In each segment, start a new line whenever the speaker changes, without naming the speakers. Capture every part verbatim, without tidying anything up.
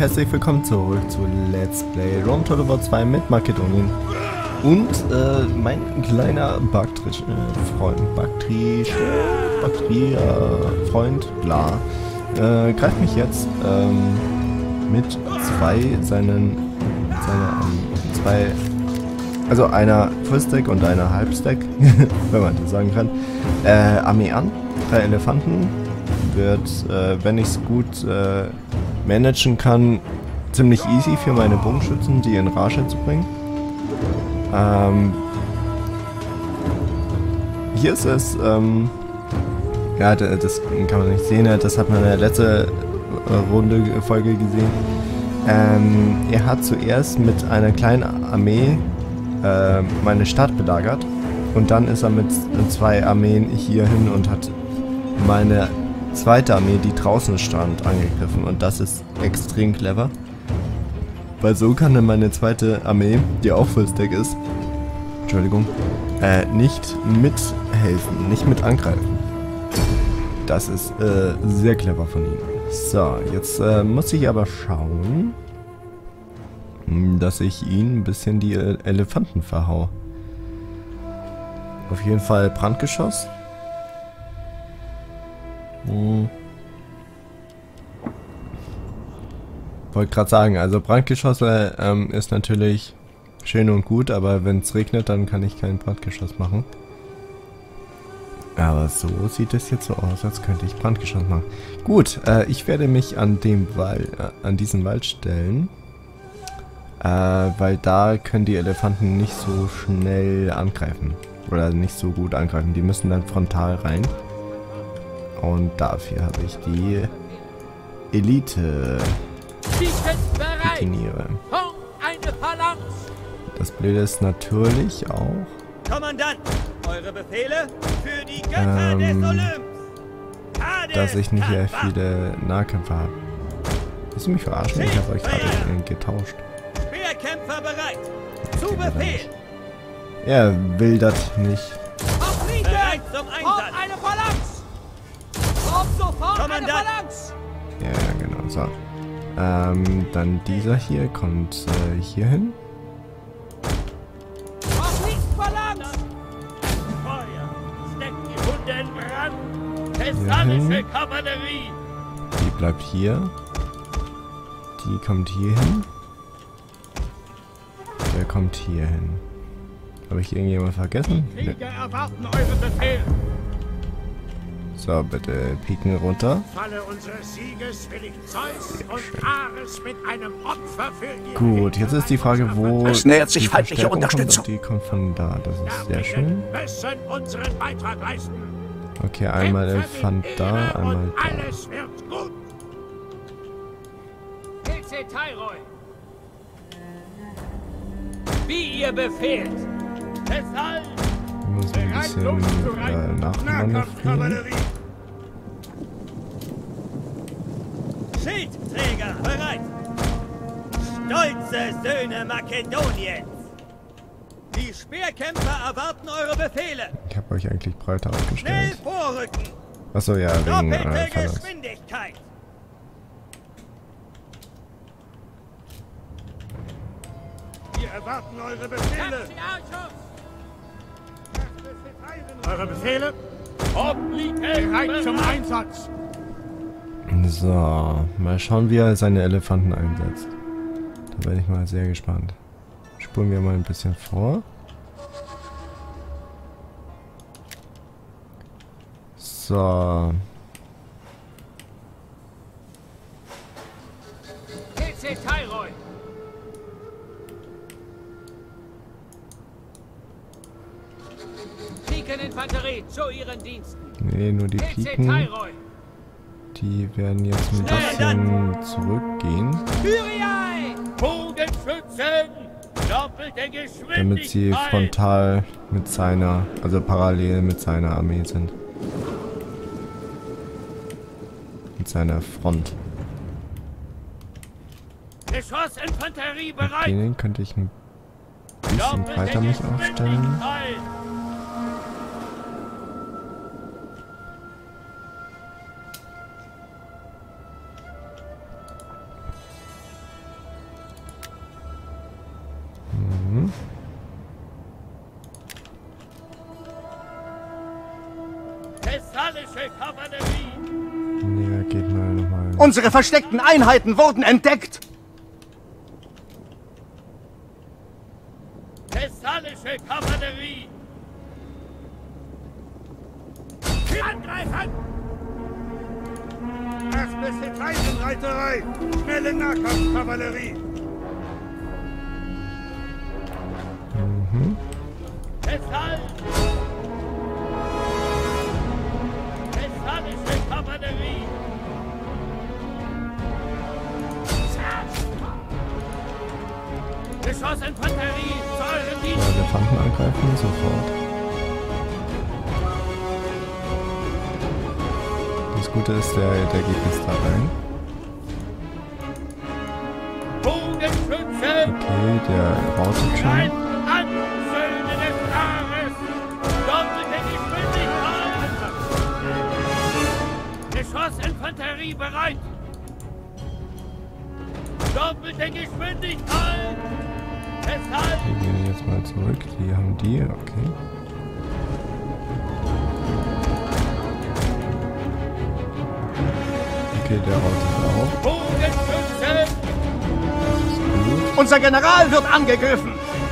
herzlich willkommen zurück zu Let's Play Rome Total War zwei mit Makedonien. Und äh, mein kleiner Baktrisch-Freund, Baktrisch, Baktria-Freund, bla, äh, greift mich jetzt ähm, mit zwei seinen, seiner, ähm, zwei, also einer Fullstack und einer Halbstack, wenn man das sagen kann, äh, Armee an. Drei Elefanten. Wird, äh, wenn ich es gut äh, managen kann, ziemlich easy für meine Bogenschützen, die in Rage zu bringen. Ähm, hier ist es, ähm, ja, das kann man nicht sehen, das hat man in der letzten Runde Folge gesehen. Ähm, er hat zuerst mit einer kleinen Armee äh, meine Stadt belagert und dann ist er mit zwei Armeen hier hin und hat meine zweite Armee, die draußen stand, angegriffen, und das ist extrem clever. Weil so kann dann meine zweite Armee, die auch Fullstack ist, Entschuldigung, äh, nicht mithelfen, nicht mit angreifen. Das ist äh, sehr clever von ihm. So, jetzt äh, muss ich aber schauen, dass ich ihn ein bisschen die äh, Elefanten verhau. Auf jeden Fall Brandgeschoss. Hm. Wollte gerade sagen, also Brandgeschosse ähm, ist natürlich schön und gut, aber wenn es regnet, dann kann ich kein Brandgeschoss machen. Aber so sieht es jetzt so aus, als könnte ich Brandgeschoss machen. Gut, äh, ich werde mich an dem Wald, äh, an diesen Wald stellen, äh, weil da können die Elefanten nicht so schnell angreifen oder nicht so gut angreifen. Die müssen dann frontal rein. Und dafür habe ich die Elite Pikiniere. Das Blöde ist natürlich auch,
Kommandant, eure Befehle für die Götter ähm, des Olymps.
Dass ich nicht sehr viele Nahkämpfer habe. Willst du mich verarschen? Ich habe euch gerade getauscht.
Speerkämpfer bereit. Zu Befehl.
Er will das nicht.
Bereit zum Einsatz. Eine Phalanx. Sofort eine Phalanx.
Ja, genau, so. Ähm, dann dieser hier kommt äh, hier hin.
Thessalische Kavallerie.
Die bleibt hier. Die kommt hier hin. Der kommt hier hin. Habe ich irgendjemand vergessen? Nee.
Erwarten eure Befehl.
So, bitte pieken runter.
Falle unseres Sieges will ich Zeus und Ares mit einem Opfer für ihr.
Gut, jetzt ist die Frage, wo
es nähert sich feindliche Unterstützung.
Kommt, die kommt von da. Das ist sehr schön.
Müssen unseren Beitrag leisten.
Okay, einmal Elefant da, einmal da.
Alles wird gut. P C Thyroid. Wie ihr befehlt. Deshalb.
Ich muss ein bisschen äh, nachmanövrieren.
Schildträger bereit. Stolze Söhne Makedoniens. Die Speerkämpfer erwarten eure Befehle.
Ich habe euch eigentlich breiter aufgestellt.
Schnell vorrücken.
Achso, ja, wegen
Doppelte
äh, Phalanx.
Geschwindigkeit. Wir erwarten eure Befehle. Eure Befehle? Bereit zum Einsatz.
So, mal schauen, wie er seine Elefanten einsetzt. Da bin ich mal sehr gespannt. Spulen wir mal ein bisschen vor. So.
P C Thyroid. Pikeninfanterie zu ihren Diensten.
Nee, nur die Piken. Die werden jetzt ein bisschen zurückgehen. Damit sie frontal mit seiner, also parallel mit seiner Armee sind. Mit seiner Front.
Geschossinfanterie bereit.
Den könnte ich ein bisschen breiter mich aufstellen.
Thessalische Kavallerie!
Nee, geht mal nochmal.
Unsere versteckten Einheiten wurden entdeckt!
Thessalische Kavallerie! Angreifen!
Erste Eisenreiterei! Schnelle Nahkampfkavallerie!
Mhm.
Thessal! Thessalische Kavallerie! Geschossinfanterie zu eurem
So,
Dienst!
Elefanten angreifen, sofort. Das Gute ist, der, der geht bis da rein.
Bogenschütze!
Okay, der routet schon.
Ein an, Söhne des Jahres! Doppelte Geschwindigkeit! Geschossinfanterie bereit! Doppelte Geschwindigkeit! Deshalb
Wir gehen jetzt mal zurück. Die haben die, okay. Okay, der routet auch.
Bogenschütze!
Das ist gut.
Unser General wird angegriffen!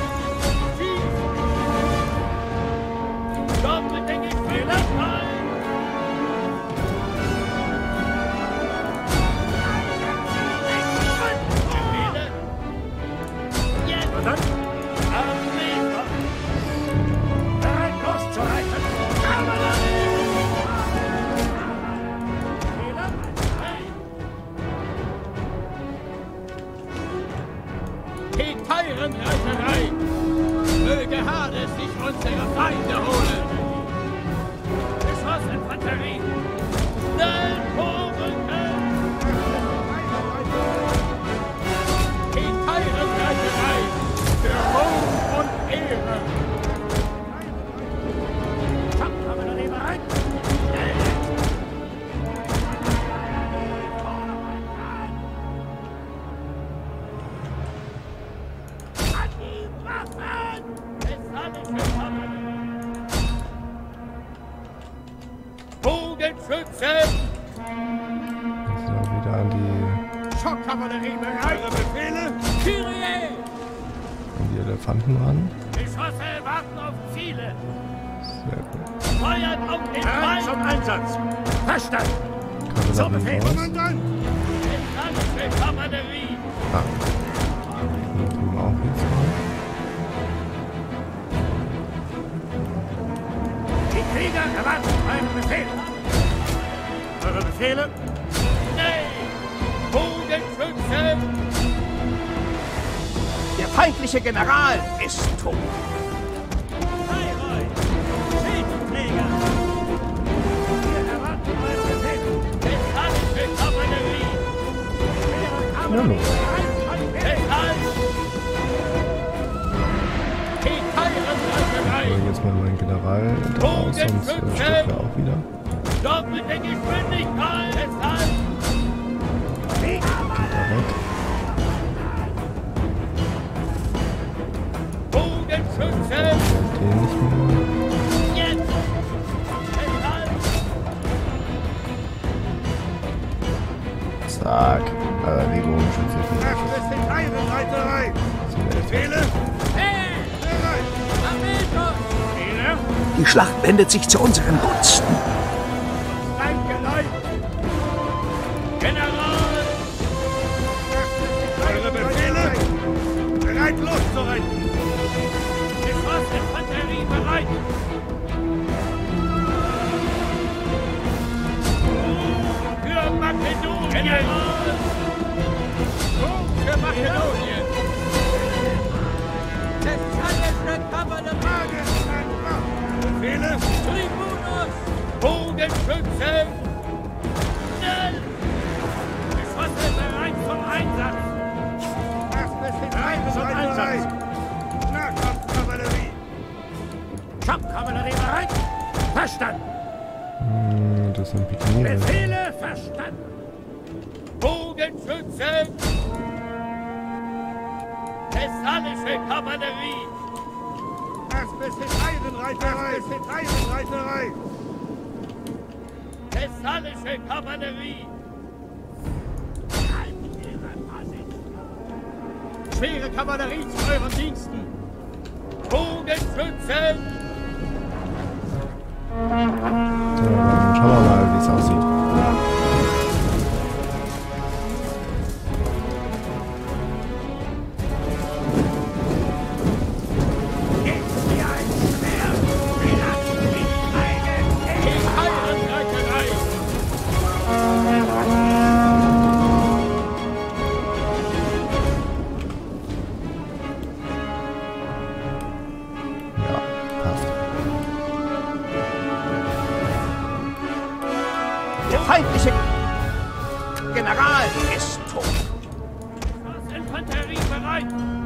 Doppelte Geschwindigkeit! Befehle! Jetzt! Armee! Bereit loszureiten! Kavallerie! Die Teirenreiterei! Möge Hades sich unsere Feinde holen! Geschossinfanterie! Schnell vorrücken! Die Teirenreiterei! Für Ruhm und Ehre! Kampfkavallerie bereit! An die Waffen! Thessalische Kavallerie! Bogenschütze!
So, wieder an die,
Schockkavallerie bereit!
Eure Befehle?
Kyrie!
an die Elefanten ran.
Geschosse warten auf Ziele!
Sehr gut.
Feuert auf den
Bereit zum
Feind!
Einsatz! Verstanden!
Kavallerie raus.
Kommandant!
Thessalische Kavallerie!
Ah. Dann kommen wir auch jetzt raus.
Die Krieger erwarten euren Befehl! Eure Befehle?
Schnell! Bogenschütze!
Der feindliche General ist tot!
Bayreuth! Schildträger!
Wir erwarten euren Befehl!
Thessalische Kavallerie!
Ja, los.
Thessal! Die Teirenreiterei!
So, jetzt mal meinen General da raus, sonst äh, stirbt er auch wieder.
Doppelte Geschwindigkeit! Thessal!
Geht er weg.
Bogenschütze!
Den nicht mehr.
Jetzt! Thessal!
Zack. Äh, die Bogenschütze.
Erste Teirenreiterei!
Sind wir jetzt
Befehle?
Hey!
Bereit!
Amigos!
Befehle?
Die Schlacht wendet sich zu unseren Gunsten!
Eingeleitet! General!
Eure Befehle? Bereit loszureiten!
Geschossinfanterie bereit! Für Makedonien! General! Für Makedonien! Thessalische Kavallerie!
Befehle?
Tribunus! Bogenschütze! Schnell! Geschosse bereit zum Einsatz!
Bereit zum Einsatz! Nahkampfkavallerie!
Schockkavallerie bereit! Verstanden!
Hm, das sind Pikiniere.
Befehle verstanden! Bogenschütze! Thessalische thessalische Kavallerie! Schwere Kavallerie zu euren Diensten! Bogenschützen!
So, dann schauen wir mal, wie es aussieht.
Der feindliche General ist tot.
Das Infanterie bereit!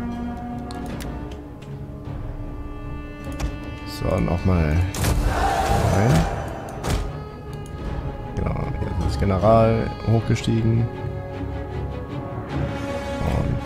So, nochmal rein. Genau, jetzt ist General hochgestiegen. Und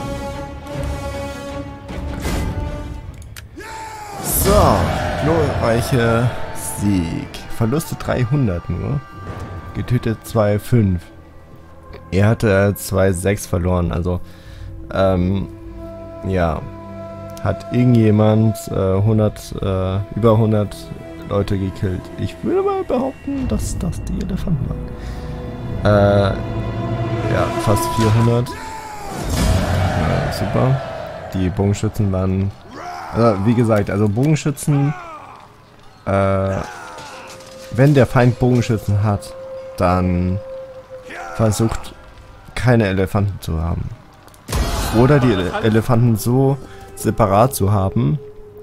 so, glorreicher Sieg. Verluste dreihundert nur. Getötet zwei Komma fünf. Er hatte zwei Komma sechs verloren, also ähm, ja, hat irgendjemand äh, hundert, äh, über hundert Leute gekillt. Ich würde mal behaupten, dass das die Elefanten waren. Äh, ja, fast vierhundert. Ja, super. Die Bogenschützen waren, also wie gesagt, also Bogenschützen, äh, wenn der Feind Bogenschützen hat, dann versucht keine Elefanten zu haben. Oder die Ele Elefanten so separat zu haben,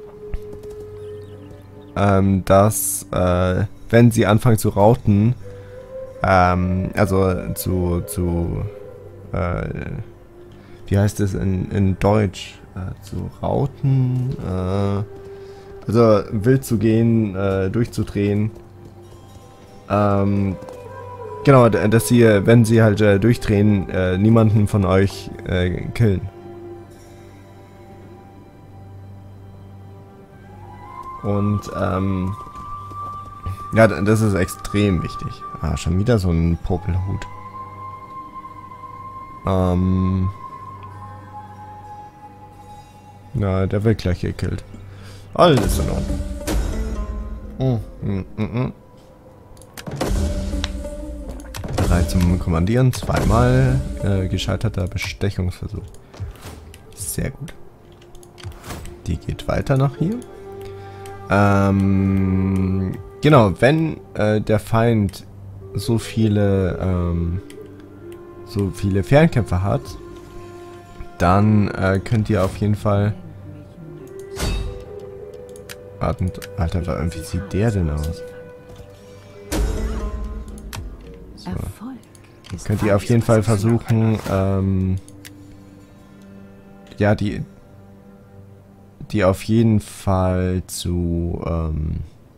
ähm, dass, äh, wenn sie anfangen zu rauten, ähm, also zu, zu, äh, wie heißt es in, in Deutsch, äh, zu rauten, äh, also wild zu gehen, äh, durchzudrehen, ähm, genau, dass sie, wenn sie halt äh, durchdrehen, äh, niemanden von euch äh, killen. Und, ähm, ja, das ist extrem wichtig. Ah, schon wieder so ein Popelhut. Ähm, na, der wird gleich gekillt. Alles in Ordnung. Mm, mm, mm, mm. Bereit zum Kommandieren. Zweimal äh, gescheiterter Bestechungsversuch. Sehr gut. Die geht weiter nach hier. Ähm, genau, wenn äh, der Feind so viele ähm, so viele Fernkämpfer hat, dann äh, könnt ihr auf jeden Fall... Wartend, Alter, wie sieht der denn aus? So. Könnt ihr auf jeden Fall versuchen, ähm, ja, die, die auf jeden Fall zu, ähm,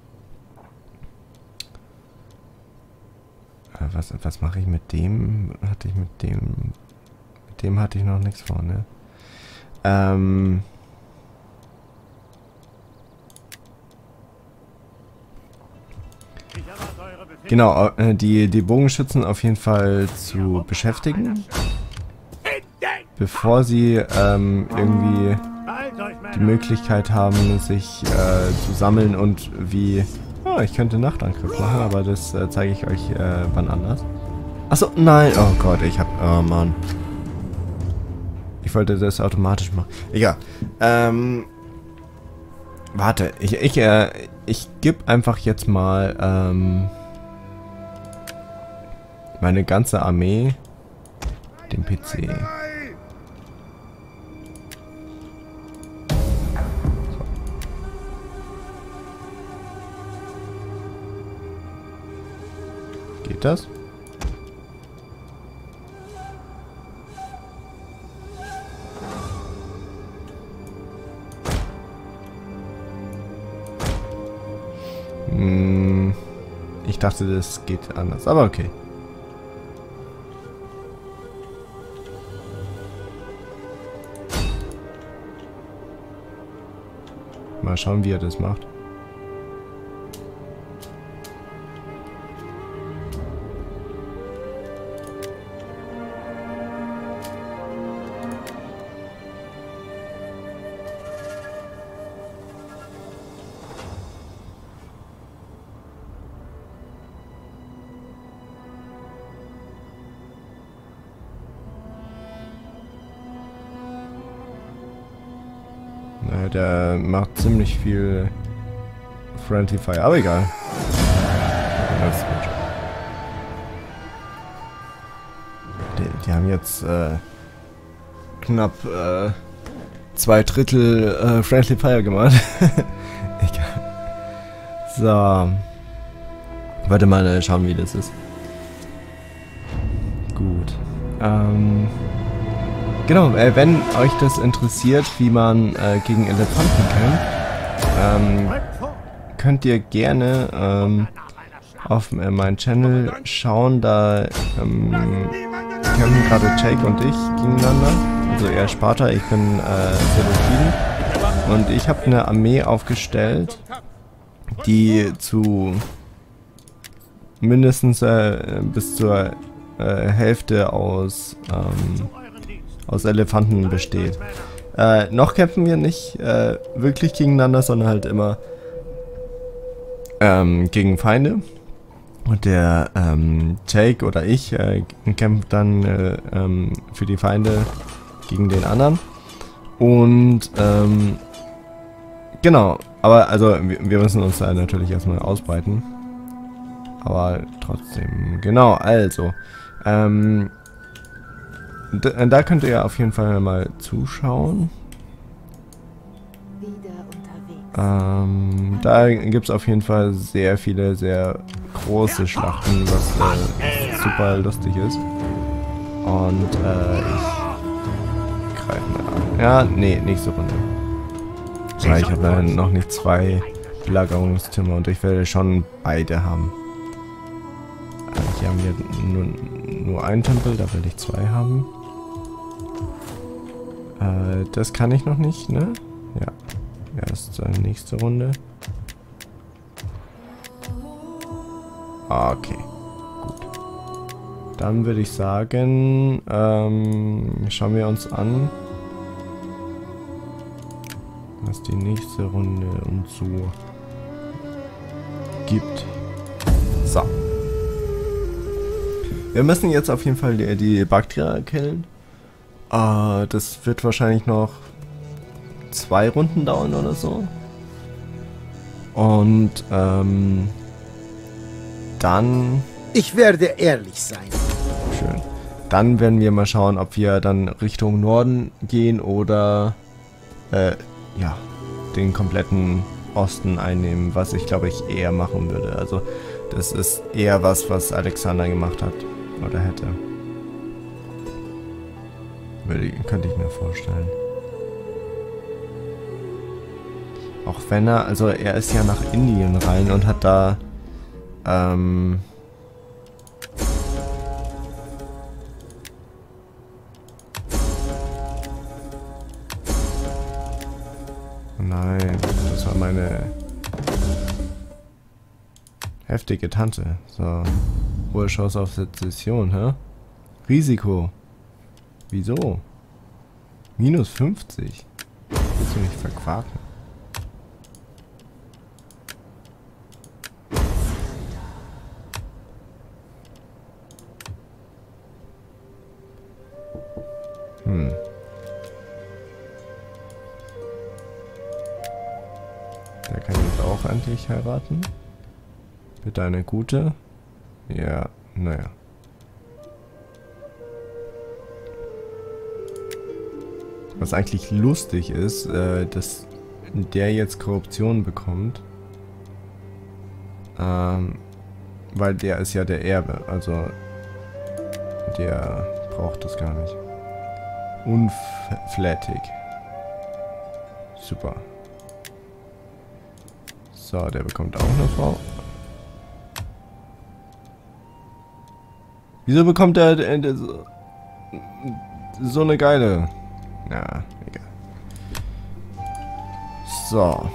was, was mache ich mit dem? Hatte ich mit dem, mit dem hatte ich noch nichts vor, ne? Ähm, Genau, äh, die, die Bogenschützen auf jeden Fall zu beschäftigen, bevor sie ähm, irgendwie die Möglichkeit haben, sich äh, zu sammeln und wie... Oh, ich könnte Nachtangriff machen, aber das äh, zeige ich euch äh, wann anders. Achso, nein, oh Gott, ich hab... Oh Mann. Ich wollte das automatisch machen. Egal. Ähm... Warte, ich, ich, äh, ich gebe einfach jetzt mal, ähm... meine ganze Armee dem P C. So. Geht das? Hm, ich dachte, das geht anders, aber okay. Mal schauen, wie er das macht. Ja, der macht ziemlich viel Friendly Fire, aber egal. Das ist gut. Die, die haben jetzt äh, knapp äh, zwei Drittel äh, Friendly Fire gemacht. Egal. So. Warte mal, äh, schauen, wie das ist. Gut. Ähm. Genau, äh, wenn euch das interessiert, wie man äh, gegen Elefanten kämpft, ähm, könnt ihr gerne ähm, auf äh, meinen Channel schauen. Da ähm, kämpfen gerade Jake und ich gegeneinander. Also er Sparta, ich bin äh, Selekin. Und ich habe eine Armee aufgestellt, die zu mindestens äh, bis zur äh, Hälfte aus ähm, aus Elefanten besteht. Äh, noch kämpfen wir nicht äh, wirklich gegeneinander, sondern halt immer ähm, gegen Feinde. Und der ähm, Jake oder ich äh, kämpft dann äh, ähm, für die Feinde gegen den anderen. Und ähm, genau, aber also wir, wir müssen uns da natürlich erstmal ausbreiten. Aber trotzdem, genau, also ähm, Da, da könnt ihr auf jeden Fall mal zuschauen. Ähm, da gibt es auf jeden Fall sehr viele, sehr große Schlachten, was äh, super lustig ist. Und äh, ich greife mal an. Ja, nee, nächste Runde. Weil ich habe da noch nicht zwei Belagerungstürme und ich werde schon beide haben. Äh, hier haben wir nur, nur einen Tempel, da will ich zwei haben. Äh, das kann ich noch nicht, ne? Ja. Erst äh, nächste Runde. Okay. Gut. Dann würde ich sagen, ähm, schauen wir uns an, was die nächste Runde uns so gibt. So. Wir müssen jetzt auf jeden Fall die, die Bakteria killen. Uh, das wird wahrscheinlich noch zwei Runden dauern oder so. Und ähm, dann...
Ich werde ehrlich sein.
Schön. Dann werden wir mal schauen, ob wir dann Richtung Norden gehen oder äh, ja, den kompletten Osten einnehmen, was ich glaube ich eher machen würde. Also das ist eher was, was Alexander gemacht hat oder hätte. Würde, könnte ich mir vorstellen. Auch wenn er, also er ist ja nach Indien rein und hat da ähm, nein, das war meine heftige Tante. So, hohe Chance auf Sezession, hä? Risiko. Wieso? Minus fünfzig. Willst du mich verquaken? Hm. Der kann jetzt auch endlich heiraten. Bitte eine gute. Ja, naja. Was eigentlich lustig ist, äh, dass der jetzt Korruption bekommt. Ähm, weil der ist ja der Erbe, also der braucht das gar nicht. Unflätig. Super. So, der bekommt auch eine Frau. Wieso bekommt er äh, äh, so, so eine geile? Ja, egal. So.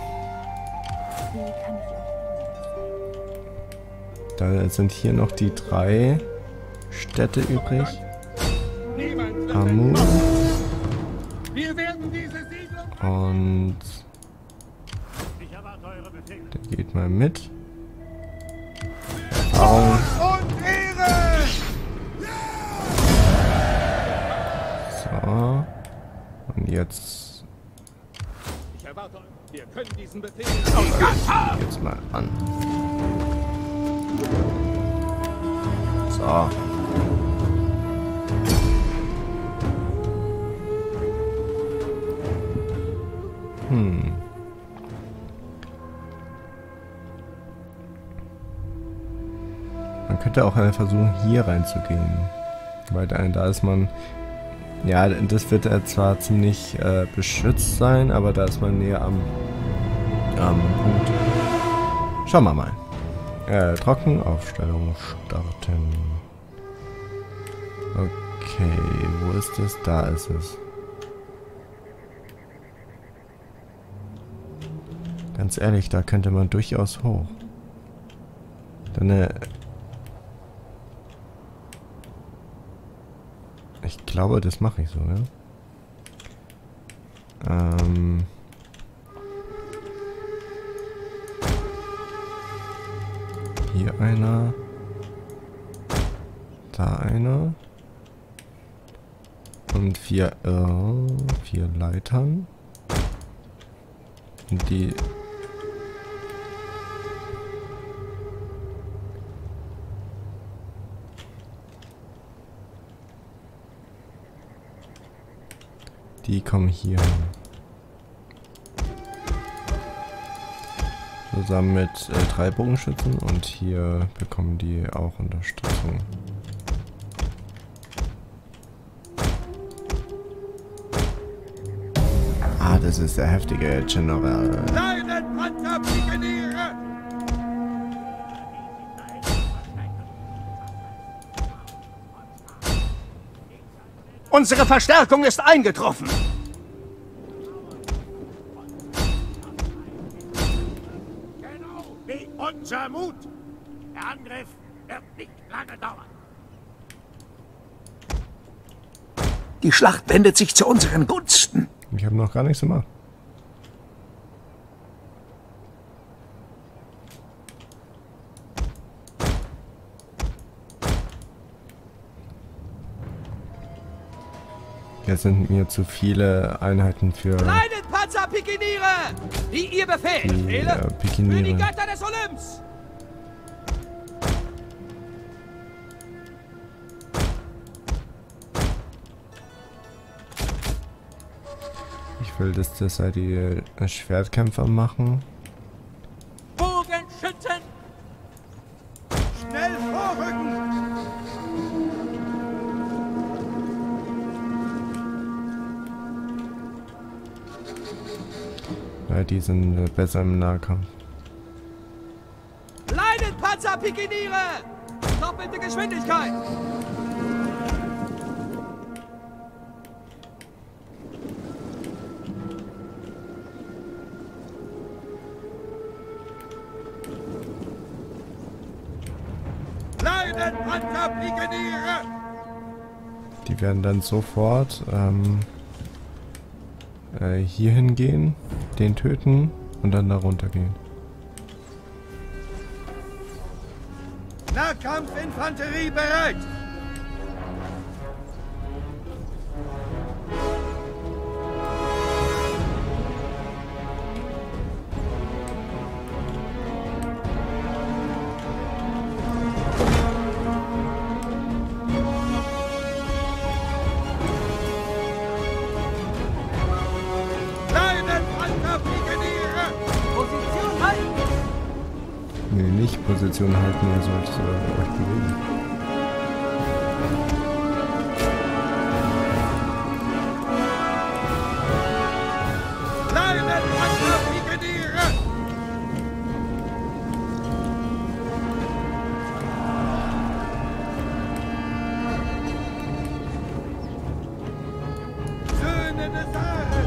Da sind hier noch die drei Städte übrig. Amu. Und der geht mal mit. Erfahrung. So. Und jetzt
Wir können diesen Befehl...
Jetzt mal an. So. Hm. Man könnte auch versuchen, hier reinzugehen. Weil da, da ist man... Ja, das wird äh, zwar ziemlich äh, beschützt sein, aber da ist man näher am, am Punkt. Schauen wir mal. Äh, Trockenaufstellung starten. Okay, wo ist es? Da ist es. Ganz ehrlich, da könnte man durchaus hoch. Dann äh, ich glaube, das mache ich so, ja. Ähm Hier einer. Da einer. Und vier, äh, vier Leitern. Und die... Die kommen hier hin. Zusammen mit äh, drei Bogenschützen und hier bekommen die auch Unterstützung. Ah, das ist der heftige General.
Kleinen Panzerpikeniere!
Unsere Verstärkung ist eingetroffen.
Genau wie unser Mut. Der Angriff wird nicht lange dauern.
Die Schlacht wendet sich zu unseren Gunsten.
Ich habe noch gar nichts gemacht. Jetzt sind mir zu viele Einheiten für
Kleinen Panzerpikeniere! Die ihr Befehl!
die
Befehle
äh,
für die
Pikiniere.
Götter des Olymps!
Ich will, dass das halt die äh, Schwertkämpfer machen.
Bogenschützen! Schnell vorrücken!
Ja, die sind äh, besser im Nahkampf.
Kleinen Panzerpikeniere! Doppelte Geschwindigkeit! Kleinen Panzerpikeniere!
Die werden dann sofort ähm, äh, hier hingehen, den töten und dann da runter gehen.
Nahkampfinfanterie bereit! Kleinen Panzerpikeniere! Position halten!
Nee, nicht Position halten, ihr sollt äh, euch bewegen.
Kleinen Panzerpikeniere! Söhne des Ares!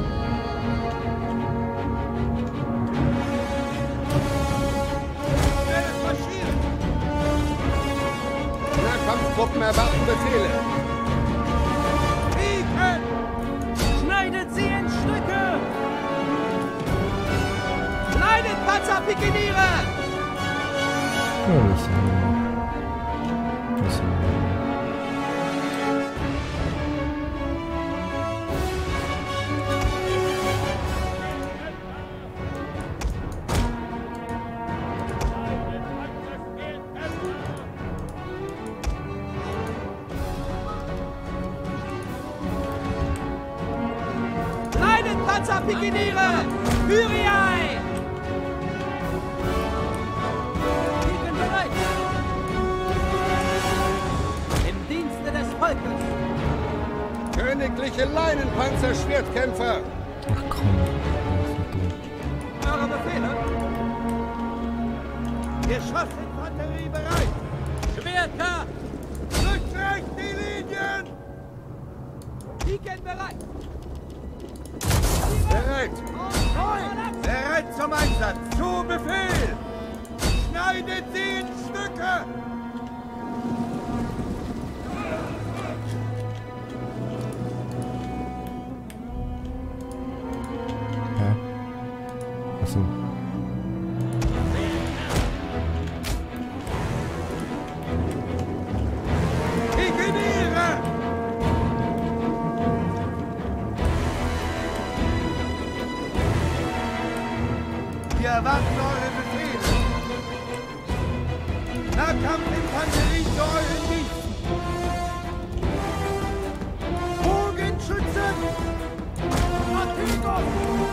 Schnelles Marschieren!
Nahkampftruppen erwarten Befehle.
Piken! Schneidet sie in Stücke! Kleinen Panzerpikeniere!
Ja, das, äh, das, äh,
Panzerpikiniere! Kyriai! Liegen bereit! Im Dienste des Volkes!
Königliche Leinenpanzer-Schwertkämpfer!
Ach komm.
Eure Befehle?
Geschossinfanterie bereit!
Schwerter!
Durchbrecht die Linien!
Liegen bereit!
Bereit! Bereit zum Einsatz! Zu Befehl! Schneidet sie in Stücke!
Hä? Achso.
Pikiniere! Wir erwarten eure Befehle! Nahkampfinfanterie zu euren Diensten! Bogenschützen! Martinus!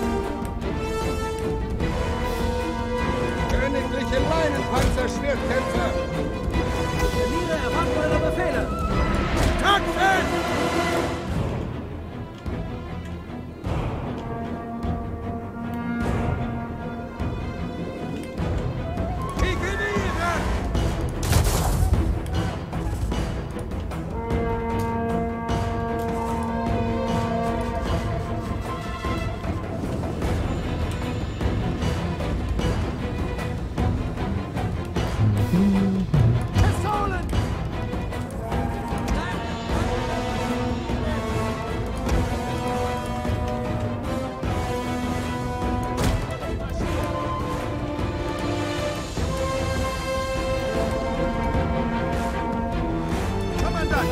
Königliche Leinenpanzer-Schwertkämpfer!
Pioniere erwarten eure Befehle!
Taxen! Pikiniere!
Pistolen!
Kommandant!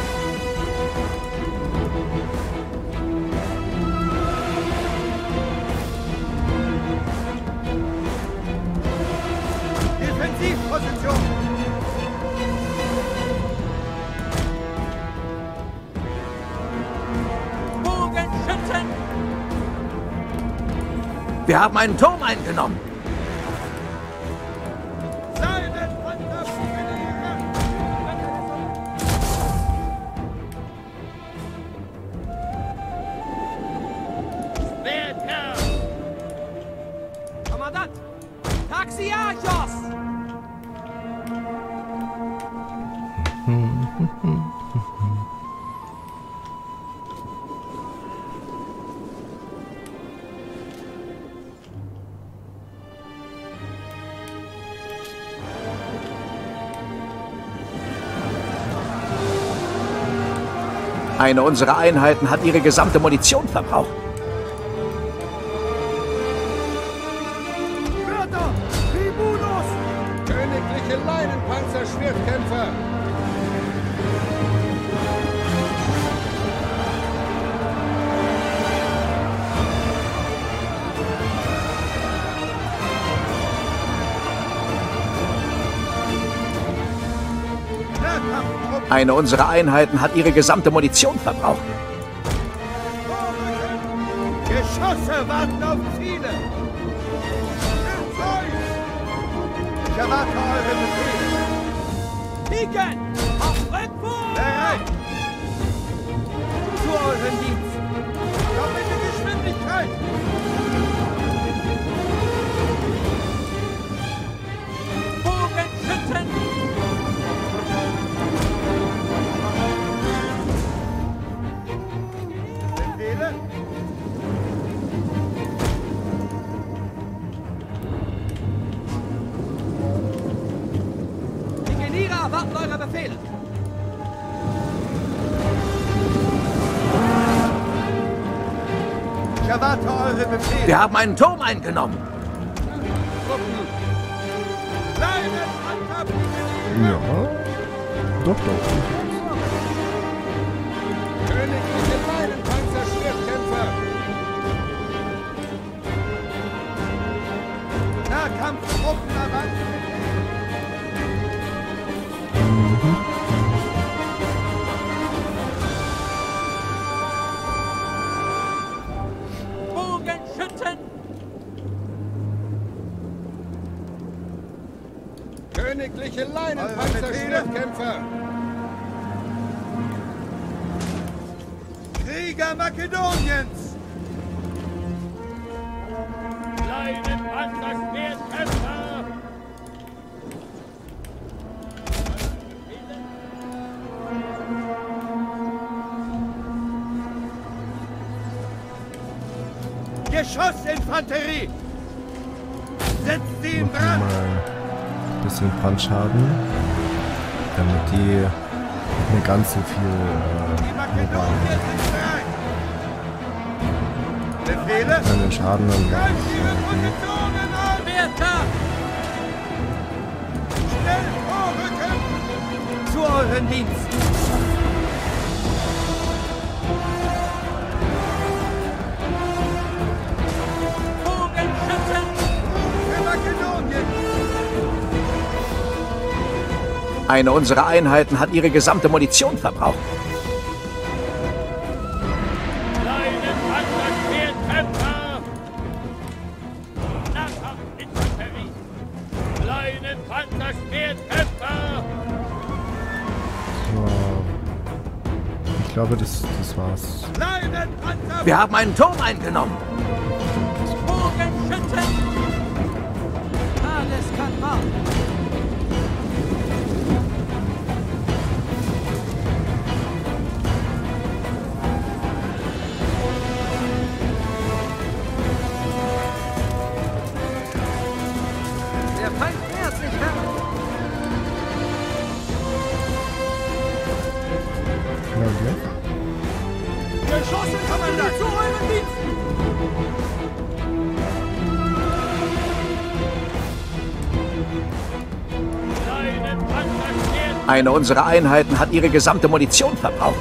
Defensivposition!
Bogenschützen!
Wir haben einen Turm eingenommen.
Seidenpanzerpikiniere! Schwerter!
Kommandant! Taxiarchos!
Eine unserer Einheiten hat ihre gesamte Munition verbraucht.
Wörter! Tribunus! Königliche Leinenpanzer-Schwertkämpfer! Nahkampftruppen!
Eine unserer Einheiten hat ihre gesamte Munition verbraucht.
Vorrücken! Geschosse warten auf Ziele! Stellt euch! Ich erwarte eure Befehle!
Piken! Auf Rückwurf!
Bereit! Zu euren Diensten! Doppelte Geschwindigkeit!
Bogenschützen!
Befehle?
Pikiniere erwarten eure Befehle!
Ich erwarte eure Befehle!
Wir haben einen Turm eingenommen.
Truppen! Leinenpanzerpikiniere!
Ja. Doch, doch.
Königliche Leinenpanzer-Schwertkämpfer! Nahkampftruppen erwarten Befehle!
Königliche Leinenpanzer-Schwertkämpfer!
Krieger Makedoniens!
Leinenpanzer-Schwertkämpfer!
Geschossinfanterie! Setzt sie in
Machen wir
Brand!
mal ein bisschen Brandschaden, damit die nicht ganz so viel
Die
äh,
Makedonier sind bereit! Befehle?
an den Schaden dann
Greift ihre Positionen an!
Werther!
Schnell vorrücken! Zu euren Diensten!
Bogenschützen!
Für Makedonien!
Eine unserer Einheiten hat ihre gesamte Munition verbraucht.
Leinenpanzer-Schwertkämpfer! Nahkampfinfanterie! Leinenpanzer-Schwertkämpfer!
So. Ich glaube, das, das war's.
Leinenpanzer!
Wir haben einen Turm eingenommen.
Bogenschützen! Alles kann warten! Der Feind nähert sich heran!
Ja, okay.
Geschossen, Kommandant!
Zu euren Diensten! Leinenpanzer-Schwertkämpfer!
Eine unserer Einheiten hat ihre gesamte Munition verbraucht.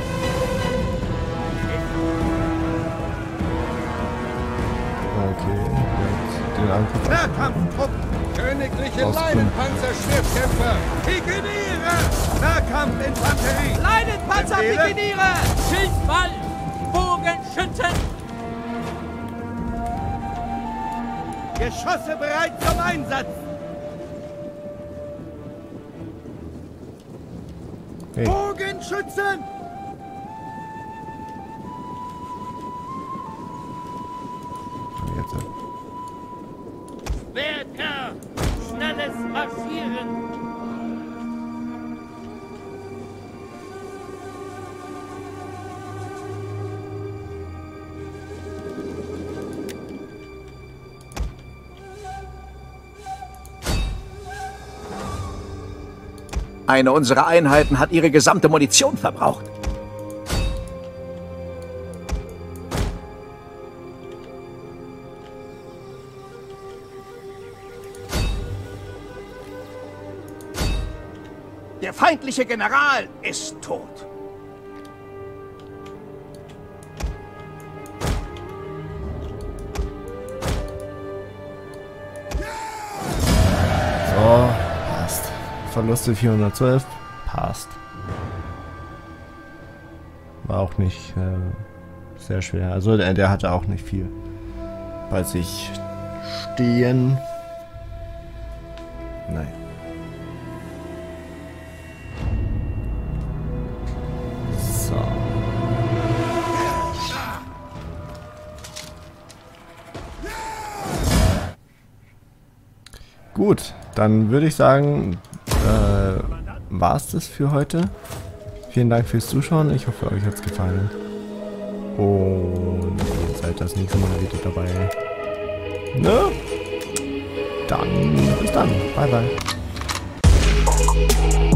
Okay, jetzt den Angriff.
Nahkampftruppen!
Königliche
Ausführen.
Leinenpanzer-Schwertkämpfer!
Pikeniere! Nahkampfinfanterie!
Leinenpanzer
Befehle?
Pikeniere! Schildwall! Bogenschützen!
Geschosse bereit zum Einsatz!
Hey.
Bogenschützen!
Jetzt.
Werther! Schnelles Marschieren!
Eine unserer Einheiten hat ihre gesamte Munition verbraucht. Der feindliche General ist tot.
So, passt. Verluste vierhundertzwölf, passt. War auch nicht äh, sehr schwer. Also der, der hatte auch nicht viel bei sich stehen. Nein. So. Gut, dann würde ich sagen, äh, war es das für heute. Vielen Dank fürs Zuschauen. Ich hoffe, euch hat es gefallen. Und ihr seid das nächste Mal wieder dabei. Ne? Dann bis dann. Bye, bye.